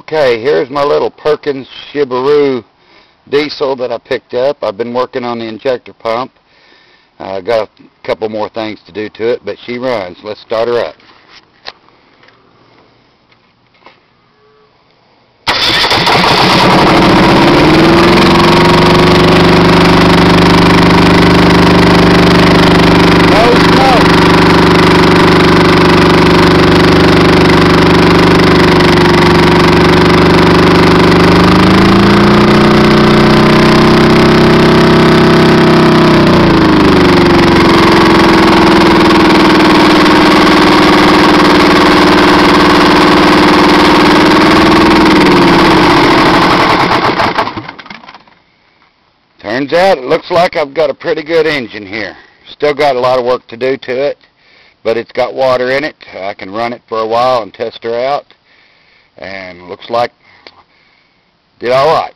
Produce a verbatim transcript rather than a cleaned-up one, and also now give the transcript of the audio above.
Okay, here's my little Perkins Shubauru diesel that I picked up. I've been working on the injector pump. I uh, got a couple more things to do to it, but she runs. Let's start her up. No smoke. Turns out it looks like I've got a pretty good engine here. Still got a lot of work to do to it, but it's got water in it. I can run it for a while and test her out, and looks like did all right.